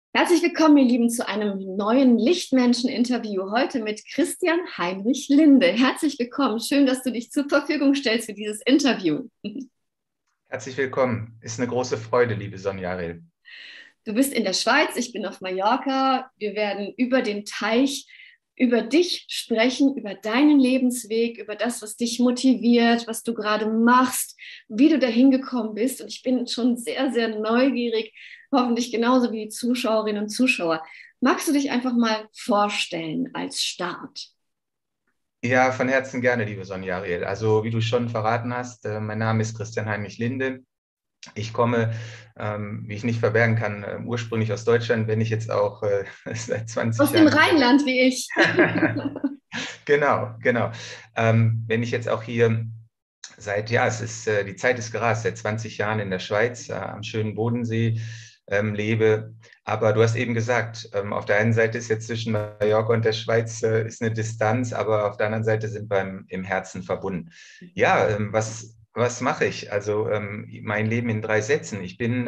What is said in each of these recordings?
Herzlich willkommen, ihr Lieben, zu einem neuen Lichtmenschen-Interview. Heute mit Christian Heinrich Linde. Herzlich willkommen. Schön, dass du dich zur Verfügung stellst für dieses Interview. Herzlich willkommen. Ist eine große Freude, liebe Sonja Ariel. Du bist in der Schweiz, ich bin auf Mallorca. Wir werden über den Teich, über dich sprechen, über deinen Lebensweg, über das, was dich motiviert, was du gerade machst, wie du dahin gekommen bist. Und ich bin schon sehr, sehr neugierig, hoffentlich genauso wie die Zuschauerinnen und Zuschauer. Magst du dich einfach mal vorstellen als Start? Ja, von Herzen gerne, liebe Sonja Ariel. Also, wie du schon verraten hast, mein Name ist Christian Heinrich Linde. Ich komme, wie ich nicht verbergen kann, ursprünglich aus Deutschland, wenn ich jetzt auch seit 20 Aus dem Jahren hier. Rheinland wie ich. Genau, genau. Wenn ich jetzt auch hier seit, ja, die Zeit ist gerast, seit 20 Jahren in der Schweiz, am schönen Bodensee lebe. Aber du hast eben gesagt, auf der einen Seite ist jetzt zwischen Mallorca und der Schweiz ist eine Distanz, aber auf der anderen Seite sind wir im Herzen verbunden. Ja, was mache ich? Also mein Leben in 3 Sätzen.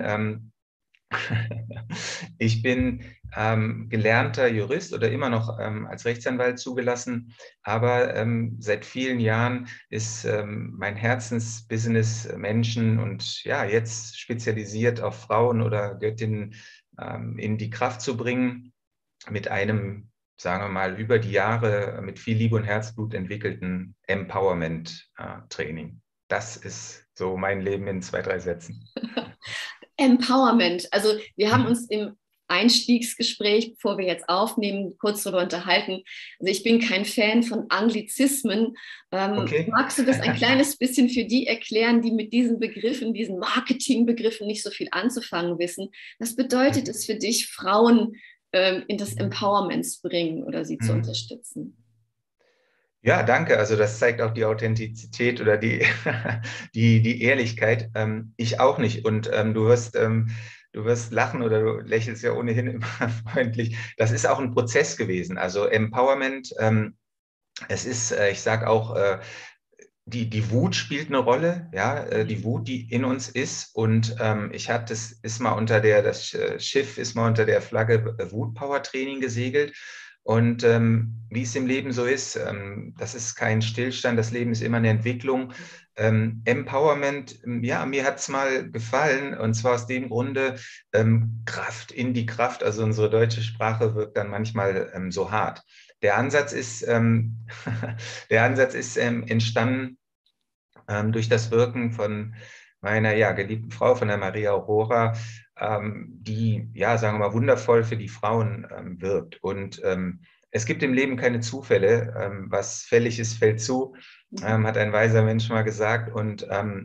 Ich bin gelernter Jurist oder immer noch als Rechtsanwalt zugelassen, aber seit vielen Jahren ist mein Herzensbusiness Menschen und ja, jetzt spezialisiert auf Frauen oder Göttinnen in die Kraft zu bringen mit einem, sagen wir mal, über die Jahre mit viel Liebe und Herzblut entwickelten Empowerment-Training. Das ist so mein Leben in 2, 3 Sätzen. Empowerment. Also wir haben uns im Einstiegsgespräch, bevor wir jetzt aufnehmen, kurz darüber unterhalten. Also ich bin kein Fan von Anglizismen. Okay. Magst du das ein kleines bisschen für die erklären, die mit diesen Begriffen, diesen Marketingbegriffen nicht so viel anzufangen wissen? Was bedeutet es für dich, Frauen in das Empowerment zu bringen oder sie zu Mhm. unterstützen? Ja, danke. Also das zeigt auch die Authentizität oder die Ehrlichkeit. Ich auch nicht. Und du wirst lachen oder du lächelst ja ohnehin immer freundlich. Das ist auch ein Prozess gewesen. Also Empowerment, es ist, ich sage auch, die Wut spielt eine Rolle, ja, die Wut, die in uns ist. Und das ist mal das Schiff ist mal unter der Flagge Wutpower Training gesegelt. Und wie es im Leben so ist, das ist kein Stillstand, das Leben ist immer eine Entwicklung. Empowerment, ja, mir hat es mal gefallen, und zwar aus dem Grunde, Kraft in die Kraft, also unsere deutsche Sprache wirkt dann manchmal so hart. Der Ansatz ist, der Ansatz ist entstanden durch das Wirken von meiner ja, geliebten Frau, von der Maria Aurora, die, ja, sagen wir mal, wundervoll für die Frauen wirkt. Und es gibt im Leben keine Zufälle. Was fällig ist, fällt zu, hat ein weiser Mensch mal gesagt. Und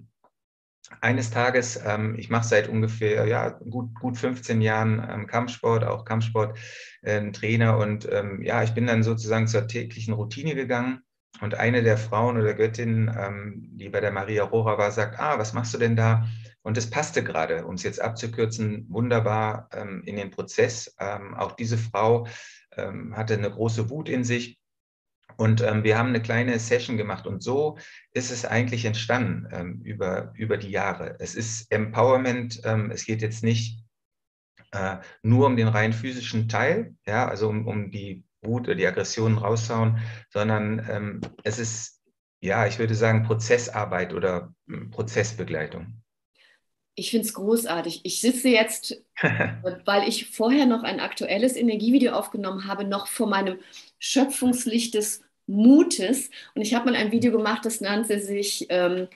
eines Tages, ich mache seit ungefähr ja, gut 15 Jahren Kampfsport, auch Kampfsport, Trainer. Und ja, ich bin dann sozusagen zur täglichen Routine gegangen. Und eine der Frauen oder Göttinnen, die bei der Maria Rohrer war, sagt, was machst du denn da? Und es passte gerade, um es jetzt abzukürzen, wunderbar in den Prozess. Auch diese Frau hatte eine große Wut in sich. Und wir haben eine kleine Session gemacht und so ist es eigentlich entstanden über die Jahre. Es ist Empowerment, es geht jetzt nicht nur um den rein physischen Teil, ja, also um die Wut oder die Aggressionen raushauen, sondern es ist, ja, ich würde sagen, Prozessarbeit oder Prozessbegleitung. Ich finde es großartig. Ich sitze jetzt, weil ich vorher noch ein aktuelles Energievideo aufgenommen habe, noch vor meinem Schöpfungslicht des Mutes. Und ich habe mal ein Video gemacht, das nannte sich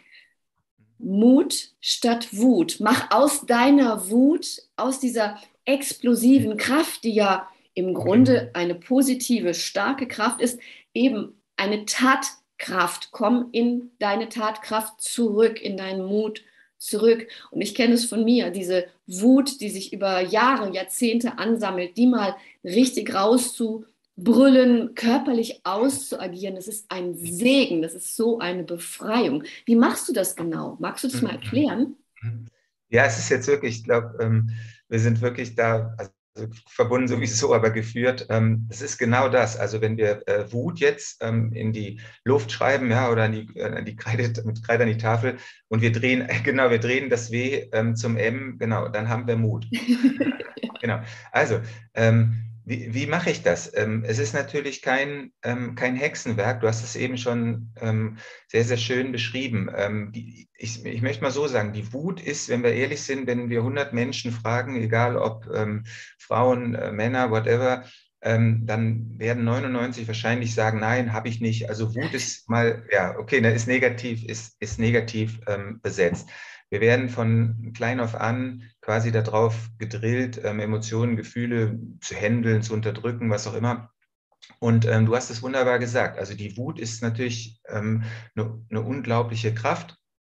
Mut statt Wut. Mach aus deiner Wut, aus dieser explosiven Kraft, die ja im Okay. Grunde eine positive, starke Kraft ist, eben eine Tatkraft. Komm in deine Tatkraft zurück, in deinen Mut zurück. Und ich kenne es von mir, diese Wut, die sich über Jahre, Jahrzehnte ansammelt, die mal richtig rauszubrüllen, körperlich auszuagieren, das ist ein Segen, das ist so eine Befreiung. Wie machst du das genau? Magst du das mal Mhm. erklären? Ja, es ist jetzt wirklich, ich glaube, wir sind wirklich da, also verbunden sowieso, aber geführt. Es ist genau das. Also wenn wir Wut jetzt in die Luft schreiben, ja, oder die Kreide, mit Kreide an die Tafel und wir drehen, genau, wir drehen das W zum M, genau, dann haben wir Mut. Genau. Also, wie mache ich das? Es ist natürlich kein Hexenwerk. Du hast es eben schon sehr, sehr schön beschrieben. Ich möchte mal so sagen, die Wut ist, wenn wir ehrlich sind, wenn wir 100 Menschen fragen, egal ob Frauen, Männer, whatever, dann werden 99 wahrscheinlich sagen, nein, habe ich nicht. Also Wut ist mal, ja, okay, ist negativ, ist negativ besetzt. Wir werden von klein auf an quasi darauf gedrillt, Emotionen, Gefühle zu handeln, zu unterdrücken, was auch immer. Und du hast es wunderbar gesagt. Also die Wut ist natürlich eine unglaubliche Kraft.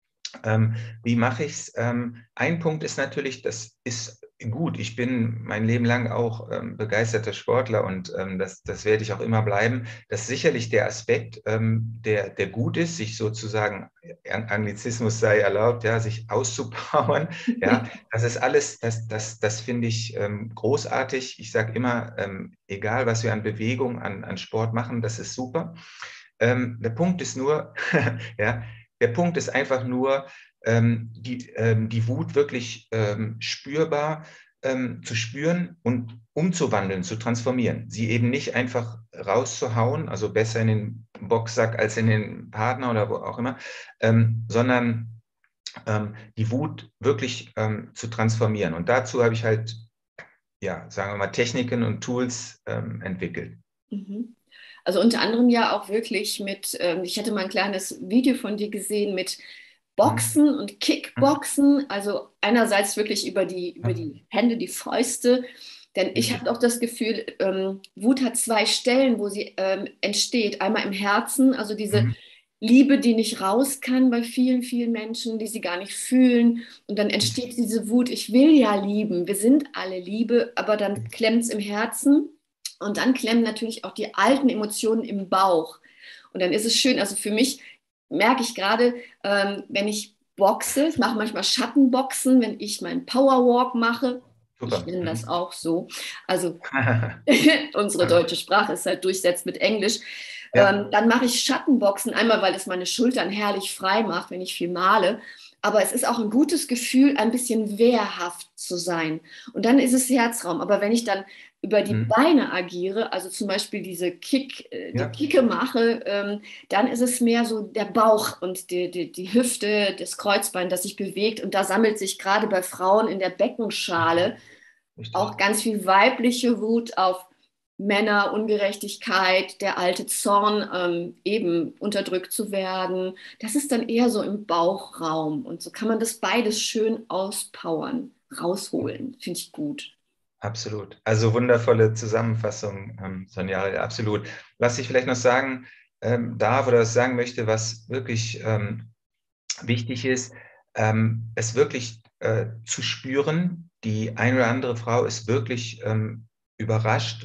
Wie mache ich es? Ein Punkt ist natürlich, das ist gut. Ich bin mein Leben lang auch begeisterter Sportler und das werde ich auch immer bleiben. Das ist sicherlich der Aspekt, der gut ist, sich sozusagen, Anglizismus sei erlaubt, ja, sich auszupowern. Ja, das ist alles, das finde ich großartig. Ich sage immer, egal was wir an Bewegung, an Sport machen, das ist super. Der Punkt ist nur, ja, der Punkt ist einfach nur, die Wut wirklich spürbar zu spüren und umzuwandeln, zu transformieren. Sie eben nicht einfach rauszuhauen, also besser in den Boxsack als in den Partner oder wo auch immer, sondern die Wut wirklich zu transformieren. Und dazu habe ich halt, ja, sagen wir mal, Techniken und Tools entwickelt. Mhm. Also unter anderem ja auch wirklich mit, ich hatte mal ein kleines Video von dir gesehen mit Mhm. Boxen und Kickboxen, also einerseits wirklich über die Hände, die Fäuste, denn ich Richtig. habe auch das Gefühl, Wut hat zwei Stellen, wo sie entsteht. Einmal im Herzen, also diese Mhm. Liebe, die nicht raus kann bei vielen, vielen Menschen, die sie gar nicht fühlen. Und dann entsteht diese Wut, ich will ja lieben, wir sind alle Liebe, aber dann klemmt es im Herzen und dann klemmen natürlich auch die alten Emotionen im Bauch. Und dann ist es schön, also für mich merke ich gerade, wenn ich boxe, ich mache manchmal Schattenboxen, wenn ich meinen Powerwalk mache, ich Super. nenne das Mhm. auch so, also unsere deutsche Sprache ist halt durchsetzt mit Englisch. Ja, Dann mache ich Schattenboxen, einmal weil es meine Schultern herrlich frei macht, wenn ich viel male. Aber es ist auch ein gutes Gefühl, ein bisschen wehrhaft zu sein. Und dann ist es Herzraum. Aber wenn ich dann über die mhm. Beine agiere, also zum Beispiel die Ja, Kicke mache, dann ist es mehr so der Bauch und die Hüfte, das Kreuzbein, das sich bewegt. Und da sammelt sich gerade bei Frauen in der richtig, Beckenschale richtig. auch ganz viel weibliche Wut auf Männer, Ungerechtigkeit, der alte Zorn, eben unterdrückt zu werden. Das ist dann eher so im Bauchraum. Und so kann man das beides schön auspowern, rausholen. Finde ich gut. Absolut. Also wundervolle Zusammenfassung, Sonja, absolut. Was ich vielleicht noch sagen darf oder was sagen möchte, was wirklich wichtig ist, es wirklich zu spüren. Die eine oder andere Frau ist wirklich überrascht,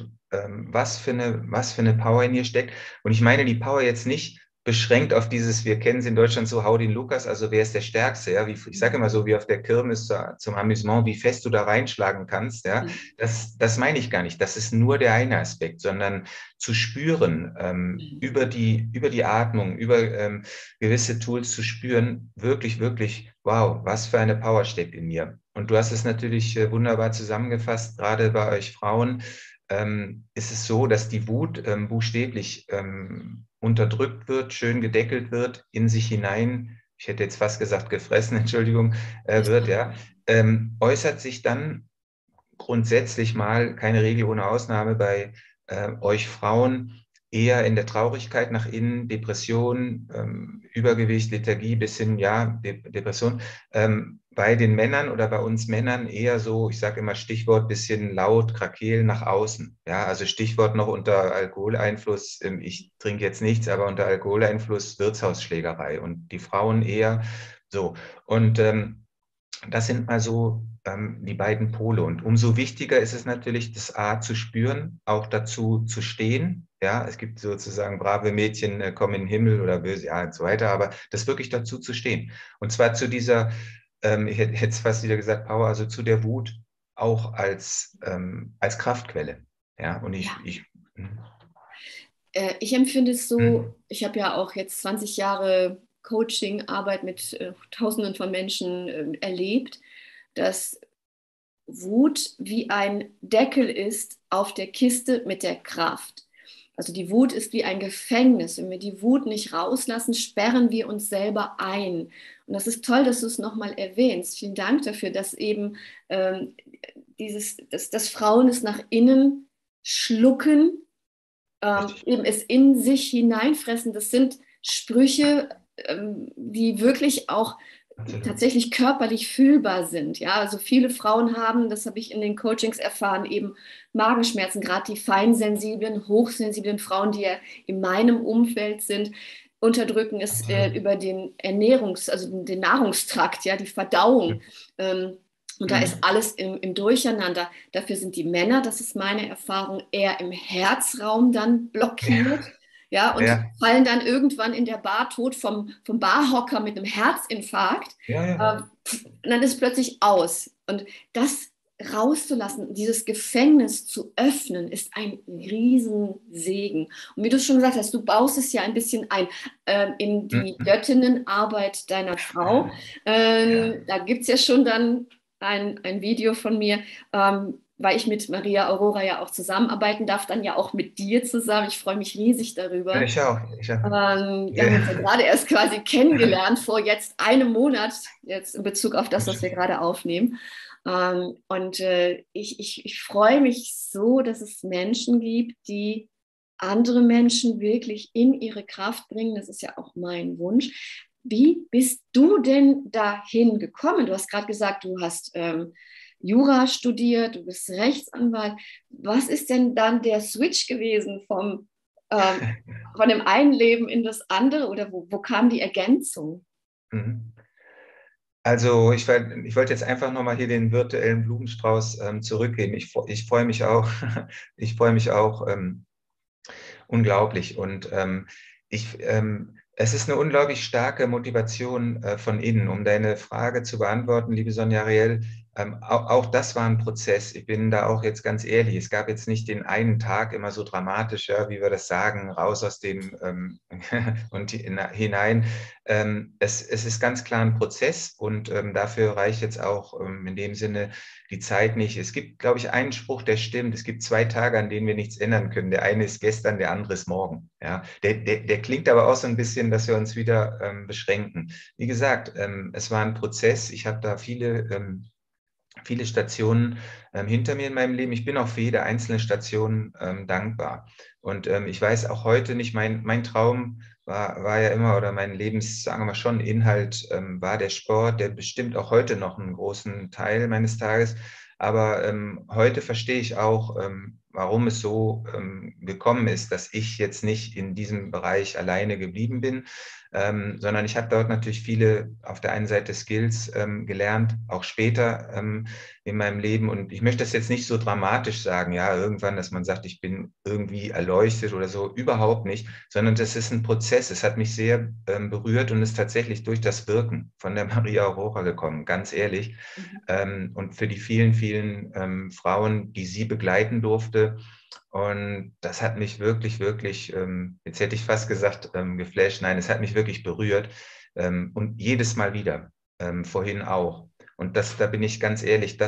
was für eine Power in ihr steckt. Und ich meine die Power jetzt nicht beschränkt auf dieses, wir kennen es in Deutschland so, hau den Lukas, also wer ist der Stärkste, ja, wie, ich sage immer so, wie auf der Kirmes zum Amüsement, wie fest du da reinschlagen kannst, ja, das meine ich gar nicht, das ist nur der eine Aspekt, sondern zu spüren, über die Atmung, über gewisse Tools zu spüren, wirklich, wirklich, wow, was für eine Power steckt in mir. Und du hast es natürlich wunderbar zusammengefasst, gerade bei euch Frauen ist es so, dass die Wut buchstäblich unterdrückt wird, schön gedeckelt wird, in sich hinein, ich hätte jetzt fast gesagt gefressen, Entschuldigung, wird, ja, äußert sich dann grundsätzlich mal, keine Regel ohne Ausnahme, bei euch Frauen eher in der Traurigkeit nach innen, Depression, Übergewicht, Lethargie bis hin, ja, Depression. Bei den Männern oder bei uns Männern eher so, ich sage immer Stichwort, bisschen laut, Krakel nach außen. Ja, also Stichwort noch unter Alkoholeinfluss, ich trinke jetzt nichts, aber unter Alkoholeinfluss Wirtshausschlägerei und die Frauen eher so. Und das sind mal so die beiden Pole. Und umso wichtiger ist es natürlich, das A zu spüren, auch dazu zu stehen. Ja, es gibt sozusagen brave Mädchen kommen in den Himmel oder böse, ja, und so weiter, aber das wirklich dazu zu stehen. Und zwar zu dieser, ich hätte jetzt fast wieder gesagt, Power, also zu der Wut, auch als Kraftquelle. Ja, und Ja. hm, Ich empfinde es hm, so, ich habe ja auch jetzt 20 Jahre Coaching, Arbeit mit Tausenden von Menschen erlebt, dass Wut wie ein Deckel ist auf der Kiste mit der Kraft. Also die Wut ist wie ein Gefängnis. Wenn wir die Wut nicht rauslassen, sperren wir uns selber ein. Und das ist toll, dass du es nochmal erwähnst. Vielen Dank dafür, dass eben dass Frauen es nach innen schlucken, richtig. eben es in sich hineinfressen. Das sind Sprüche, die wirklich auch Absolut. tatsächlich körperlich fühlbar sind. Ja, also viele Frauen haben, das habe ich in den Coachings erfahren, eben Magenschmerzen, gerade die feinsensiblen, hochsensiblen Frauen, die ja in meinem Umfeld sind, unterdrücken es Absolut. über den also den Nahrungstrakt, ja, die Verdauung. Ähm, und da ist Mhm. alles im Durcheinander. Dafür sind die Männer, das ist meine Erfahrung, eher im Herzraum dann blockiert. Ja, Ja, und ja, fallen dann irgendwann in der Bar tot vom Barhocker mit einem Herzinfarkt. ja, ja. Und dann ist es plötzlich aus. Und das rauszulassen, dieses Gefängnis zu öffnen, ist ein Riesensegen. Und wie du schon gesagt hast, du baust es ja ein bisschen ein in die Mhm. Göttinnenarbeit deiner Frau. Ja, Da gibt es ja schon dann ein Video von mir, weil ich mit Maria Aurora ja auch zusammenarbeiten darf, dann ja auch mit dir zusammen. Ich freue mich riesig ja, darüber. ich auch. Ich auch. Wir haben uns ja gerade erst quasi kennengelernt vor jetzt einem Monat, jetzt in Bezug auf das, was wir gerade aufnehmen. Und ich freue mich so, dass es Menschen gibt, die andere Menschen wirklich in ihre Kraft bringen. Das ist ja auch mein Wunsch. Wie bist du denn dahin gekommen? Du hast gerade gesagt, du hast Jura studiert, du bist Rechtsanwalt. Was ist denn dann der Switch gewesen von dem einen Leben in das andere oder wo kam die Ergänzung? Mhm. Also ich wollte jetzt einfach nochmal hier den virtuellen Blumenstrauß zurückgeben. Ich freue mich auch, ich freue mich auch unglaublich. Und es ist eine unglaublich starke Motivation von innen, um deine Frage zu beantworten, liebe Sonja Ariel. Auch das war ein Prozess. Ich bin da auch jetzt ganz ehrlich. Es gab jetzt nicht den einen Tag immer so dramatisch, ja, wie wir das sagen, raus aus dem und hinein. Es ist ganz klar ein Prozess und dafür reicht jetzt auch in dem Sinne die Zeit nicht. Es gibt, glaube ich, einen Spruch, der stimmt. Es gibt 2 Tage, an denen wir nichts ändern können. Der eine ist gestern, der andere ist morgen. Ja, der klingt aber auch so ein bisschen, dass wir uns wieder beschränken. Wie gesagt, es war ein Prozess. Ich habe da viele Stationen hinter mir in meinem Leben. Ich bin auch für jede einzelne Station dankbar. Und ich weiß auch heute nicht, mein Traum war ja immer, oder mein sagen wir mal schon, Inhalt war der Sport, der bestimmt auch heute noch einen großen Teil meines Tages. Aber heute verstehe ich auch, warum es so gekommen ist, dass ich jetzt nicht in diesem Bereich alleine geblieben bin, sondern ich habe dort natürlich viele auf der einen Seite Skills gelernt, auch später in meinem Leben. Und ich möchte das jetzt nicht so dramatisch sagen, ja, irgendwann, dass man sagt, ich bin irgendwie erleuchtet oder so, überhaupt nicht, sondern das ist ein Prozess. Es hat mich sehr berührt und ist tatsächlich durch das Wirken von der Maria Aurora gekommen, ganz ehrlich. Mhm. Und für die vielen, vielen Frauen, die sie begleiten durfte, und das hat mich wirklich, wirklich, jetzt hätte ich fast gesagt, geflasht. Nein, es hat mich wirklich berührt. Und jedes Mal wieder, vorhin auch. Und da bin ich ganz ehrlich,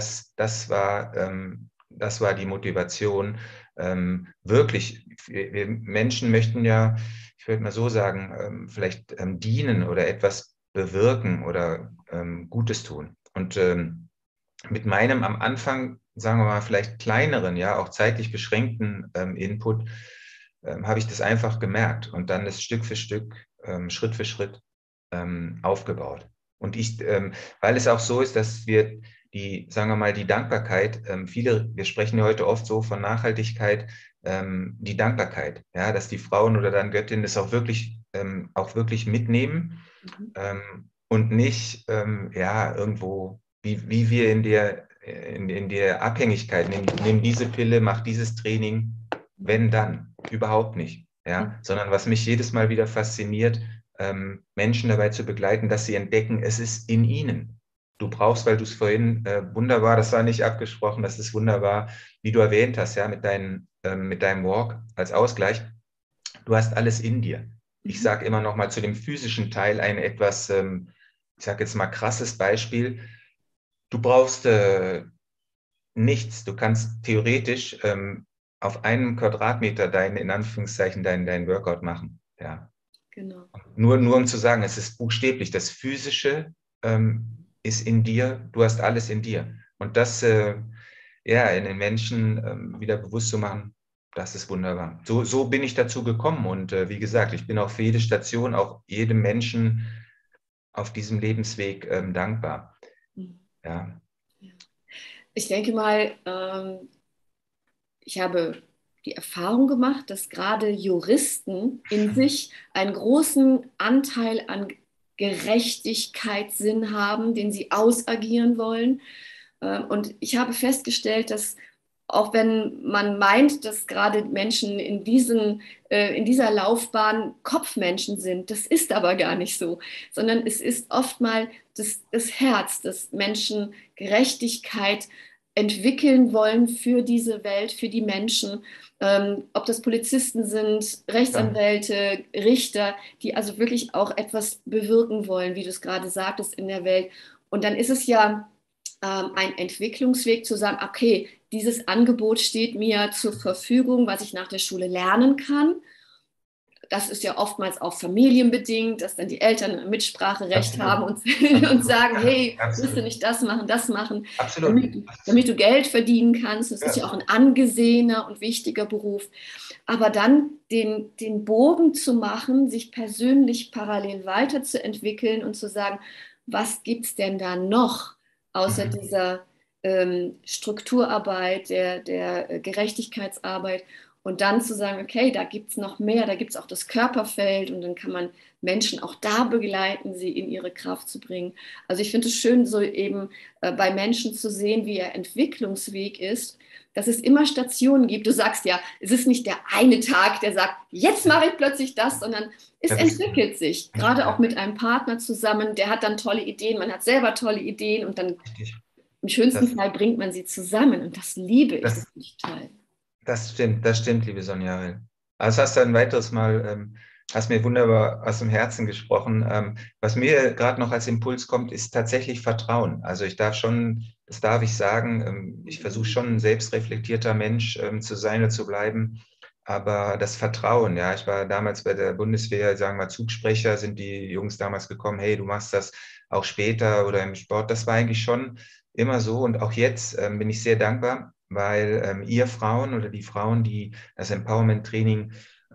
das war die Motivation. Wirklich, wir Menschen möchten ja, ich würde mal so sagen, vielleicht dienen oder etwas bewirken oder Gutes tun. Und mit meinem am Anfang, sagen wir mal, vielleicht kleineren, ja, auch zeitlich beschränkten Input, habe ich das einfach gemerkt und dann ist Stück für Stück, Schritt für Schritt aufgebaut. Und weil es auch so ist, dass wir sagen wir mal, die Dankbarkeit, wir sprechen ja heute oft so von Nachhaltigkeit, die Dankbarkeit, ja, dass die Frauen oder dann Göttinnen das auch wirklich mitnehmen Mhm. und nicht ja, irgendwo, wie wir in der Abhängigkeit, nehmen diese Pille, mach dieses Training, wenn dann, überhaupt nicht. Ja? Mhm. Sondern was mich jedes Mal wieder fasziniert, Menschen dabei zu begleiten, dass sie entdecken, es ist in ihnen. du brauchst, weil du es vorhin wunderbar, das war nicht abgesprochen, das ist wunderbar, wie du erwähnt hast, ja, mit deinem Walk als Ausgleich. Du hast alles in dir. Ich Mhm. sage immer noch mal zu dem physischen Teil ein etwas, ich sage jetzt mal krasses Beispiel. Du brauchst nichts. Du kannst theoretisch auf einem Quadratmeter in Anführungszeichen, dein Workout machen. Ja. Genau. Nur um zu sagen, es ist buchstäblich, das Physische ist in dir, du hast alles in dir. Und das ja, in den Menschen wieder bewusst zu machen, das ist wunderbar. So bin ich dazu gekommen. Und wie gesagt, ich bin auch für jede Station, auch jedem Menschen auf diesem Lebensweg dankbar. Mhm. Ja. Ja. Ich denke mal, ich habe die Erfahrung gemacht, dass gerade Juristen in sich einen großen Anteil an Gerechtigkeitssinn haben, den sie ausagieren wollen. Und ich habe festgestellt, dass auch wenn man meint, dass gerade Menschen in dieser Laufbahn Kopfmenschen sind, das ist aber gar nicht so, sondern es ist oftmals das Herz, das Menschen Gerechtigkeit entwickeln wollen für diese Welt, für die Menschen. Ob das Polizisten sind, Ja. Rechtsanwälte, Richter, die also wirklich auch etwas bewirken wollen, wie du es gerade sagtest, in der Welt. Und dann ist es ja ein Entwicklungsweg zu sagen, okay, dieses Angebot steht mir zur Verfügung, was ich nach der Schule lernen kann. Das ist ja oftmals auch familienbedingt, dass dann die Eltern ein Mitspracherecht Absolut. haben und, und Absolut. sagen, Ja, hey, willst du absolut. nicht das machen, Absolut. damit du Geld verdienen kannst. Das ist ja Ja. auch ein angesehener und wichtiger Beruf. Aber dann den Bogen zu machen, sich persönlich parallel weiterzuentwickeln und zu sagen, was gibt es denn da noch außer Mhm. dieser Strukturarbeit, der Gerechtigkeitsarbeit und dann zu sagen, okay, da gibt es noch mehr, da gibt es auch das Körperfeld und dann kann man Menschen auch da begleiten, sie in ihre Kraft zu bringen. Also ich finde es schön, so eben bei Menschen zu sehen, wie ihr Entwicklungsweg ist, dass es immer Stationen gibt. Du sagst ja, es ist nicht der eine Tag, der sagt, jetzt mache ich plötzlich das, sondern es Ja, das stimmt. entwickelt sich, gerade auch Ja, mit einem Partner zusammen, der hat dann tolle Ideen, man hat selber tolle Ideen und dann richtig. im schönsten Das, Fall bringt man sie zusammen und das liebe ich, das das, finde ich toll. das stimmt, liebe Sonja. Also hast du ein weiteres Mal, hast mir wunderbar aus dem Herzen gesprochen. Was mir gerade noch als Impuls kommt, ist tatsächlich Vertrauen. Also ich darf schon, das darf ich sagen, ich versuche schon ein selbstreflektierter Mensch zu sein und zu bleiben. Aber das Vertrauen, ja, ich war damals bei der Bundeswehr, sagen wir mal, Zugsprecher, sind die Jungs damals gekommen, hey, du machst das auch später oder im Sport. Das war eigentlich schon immer so. Und auch jetzt bin ich sehr dankbar, weil ihr Frauen oder die Frauen, die das Empowerment-Training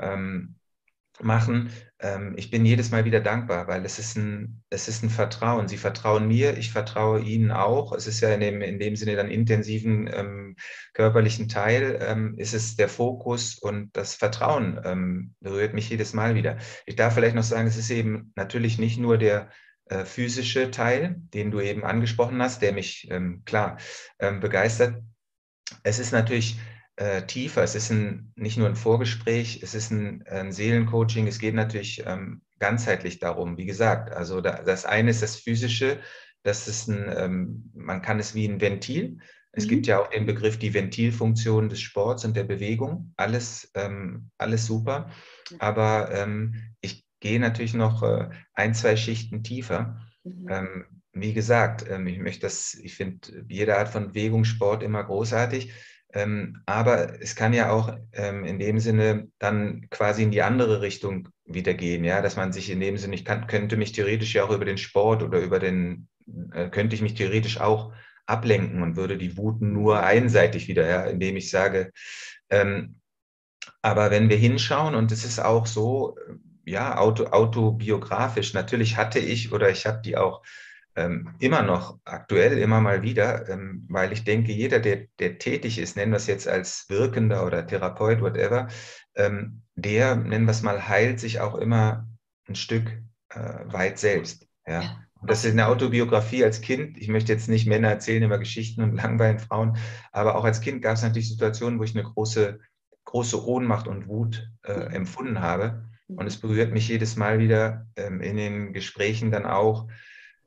machen, ich bin jedes Mal wieder dankbar, weil es ist ein Vertrauen. Sie vertrauen mir, ich vertraue ihnen auch. Es ist ja in dem Sinne dann intensiven körperlichen Teil, ist es der Fokus und das Vertrauen berührt mich jedes Mal wieder. Ich darf vielleicht noch sagen, es ist eben natürlich nicht nur der physische Teil, den du eben angesprochen hast, der mich klar begeistert. Es ist natürlich tiefer. Es ist nicht nur ein Vorgespräch, es ist ein Seelencoaching. Es geht natürlich ganzheitlich darum. Wie gesagt, also das eine ist das Physische, das ist man kann es wie ein Ventil. Es gibt Mhm. ja auch den Begriff die Ventilfunktion des Sports und der Bewegung. Alles super. Aber ich gehe natürlich noch ein, zwei Schichten tiefer. Mhm. Ähm, Wie gesagt, ich finde jede Art von Bewegung, Sport immer großartig. Aber es kann ja auch in dem Sinne dann quasi in die andere Richtung wieder gehen, ja, dass man sich in dem Sinne, könnte mich theoretisch ja auch über den Sport oder könnte ich mich theoretisch auch ablenken und würde die Wut nur einseitig wieder, ja, indem ich sage, ähm, aber wenn wir hinschauen, und es ist auch so, ja, autobiografisch, natürlich hatte ich oder ich habe die auch immer noch aktuell, immer mal wieder, weil ich denke, jeder, der tätig ist, nennen wir es jetzt als Wirkender oder Therapeut, whatever, der, nennen wir es mal, heilt sich auch immer ein Stück weit selbst. Ja. Ja, Und das auf ist jeden eine Fall. Autobiografie als Kind. Ich möchte jetzt nicht Männer erzählen immer Geschichten und langweilen Frauen, aber auch als Kind gab es natürlich Situationen, wo ich eine große Ohnmacht und Wut Mhm. empfunden habe. Und Mhm. es berührt mich jedes Mal wieder in den Gesprächen dann auch,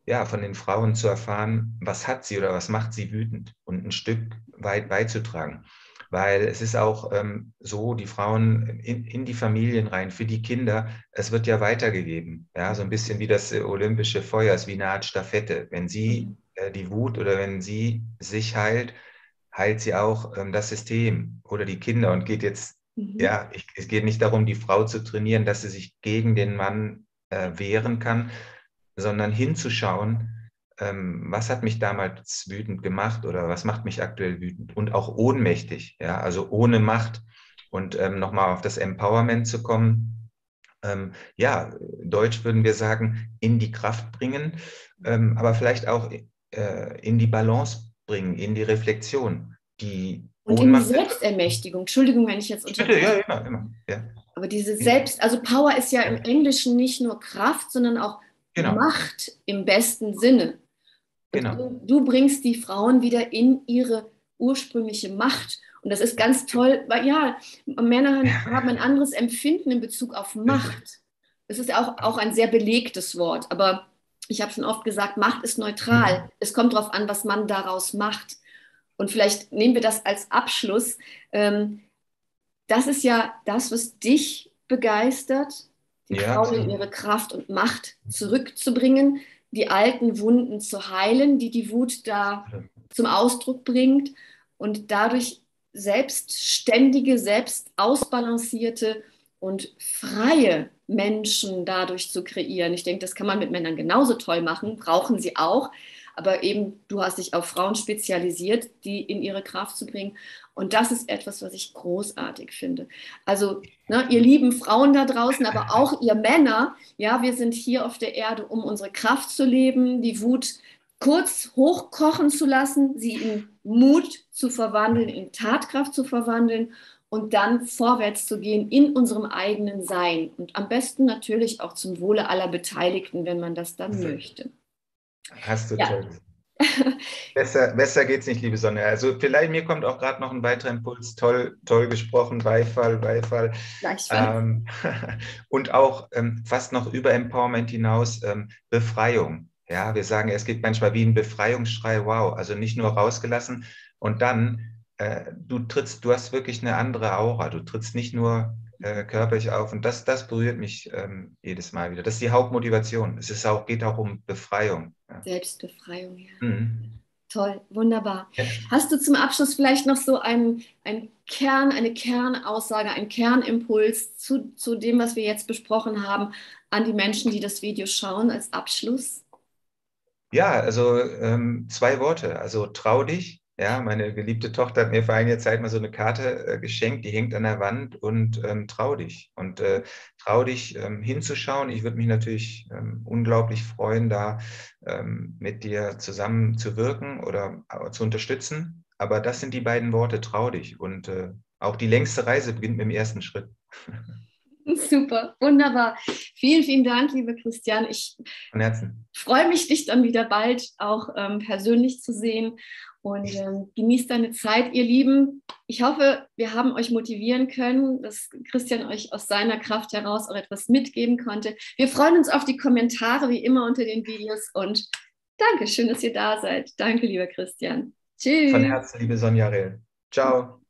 ja, von den Frauen zu erfahren, was hat sie oder was macht sie wütend und ein Stück weit beizutragen. Weil es ist auch so, die Frauen in die Familien rein, für die Kinder, es wird ja weitergegeben. Ja, so ein bisschen wie das olympische Feuer, ist wie eine Art Stafette. Wenn sie Mhm. die Wut oder wenn sie sich heilt, heilt sie auch das System oder die Kinder und geht jetzt, Mhm. ja, es geht nicht darum, die Frau zu trainieren, dass sie sich gegen den Mann wehren kann, sondern hinzuschauen, was hat mich damals wütend gemacht oder was macht mich aktuell wütend und auch ohnmächtig, ja, also ohne Macht. Und nochmal auf das Empowerment zu kommen, ja, Deutsch würden wir sagen, in die Kraft bringen, aber vielleicht auch in die Balance bringen, in die Reflexion. Die Und in die Ohnmacht, Selbstermächtigung, Entschuldigung, wenn ich jetzt bitte, ja, unterbreche, immer, immer, ja. aber diese Selbst, also Power ist ja im Englischen nicht nur Kraft, sondern auch Genau, Macht im besten Sinne. Und genau. du bringst die Frauen wieder in ihre ursprüngliche Macht. Und das ist ganz toll, weil ja, Männer haben ein anderes Empfinden in Bezug auf Richtig. Macht. Es ist auch ein sehr belegtes Wort, aber ich habe schon oft gesagt, Macht ist neutral. Mhm. Es kommt darauf an, was man daraus macht. Und vielleicht nehmen wir das als Abschluss. Ähm, Das ist ja das, was dich begeistert, die Ja, Frauen in absolut. ihre Kraft und Macht zurückzubringen, die alten Wunden zu heilen, die die Wut da zum Ausdruck bringt und dadurch selbstständige, selbst ausbalancierte und freie Menschen dadurch zu kreieren. Ich denke, das kann man mit Männern genauso toll machen, brauchen sie auch. Aber eben, du hast dich auf Frauen spezialisiert, die in ihre Kraft zu bringen. Und das ist etwas, was ich großartig finde. Also, ne, ihr lieben Frauen da draußen, aber auch ihr Männer, ja, wir sind hier auf der Erde, um unsere Kraft zu leben, die Wut kurz hochkochen zu lassen, sie in Mut zu verwandeln, in Tatkraft zu verwandeln und dann vorwärts zu gehen in unserem eigenen Sein. Und am besten natürlich auch zum Wohle aller Beteiligten, wenn man das dann möchte. Hast du Ja, toll gesagt. Besser geht's nicht, liebe Sonja. Also vielleicht mir kommt auch gerade noch ein weiterer Impuls. Toll, toll gesprochen, Beifall, Beifall. gleichfalls. Ähm, und auch fast noch über Empowerment hinaus Befreiung. Ja, wir sagen, es geht manchmal wie ein Befreiungsschrei, wow, also nicht nur rausgelassen und dann du hast wirklich eine andere Aura. Du trittst nicht nur körperlich auf und das berührt mich jedes Mal wieder. Das ist die Hauptmotivation. Geht auch um Befreiung. Ja. Selbstbefreiung, ja. Mhm. Toll, wunderbar. Ja. Hast du zum Abschluss vielleicht noch so einen Kern, eine Kernaussage, einen Kernimpuls zu dem, was wir jetzt besprochen haben, an die Menschen, die das Video schauen, als Abschluss? Ja, also zwei Worte. Also trau dich. Ja, meine geliebte Tochter hat mir vor einiger Zeit mal so eine Karte geschenkt, die hängt an der Wand und trau dich. Und trau dich hinzuschauen. Ich würde mich natürlich unglaublich freuen, da mit dir zusammen zu wirken oder zu unterstützen. Aber das sind die beiden Worte, trau dich. Und auch die längste Reise beginnt mit dem ersten Schritt. Super, wunderbar. Vielen, vielen Dank, liebe Christian. Ich Von Herzen. freue mich, dich dann wieder bald auch persönlich zu sehen und genießt deine Zeit, ihr Lieben. Ich hoffe, wir haben euch motivieren können, dass Christian euch aus seiner Kraft heraus auch etwas mitgeben konnte. Wir freuen uns auf die Kommentare, wie immer unter den Videos und danke, schön, dass ihr da seid. Danke, lieber Christian. Von Tschüss. Herzen, liebe Sonja Rell. Ciao.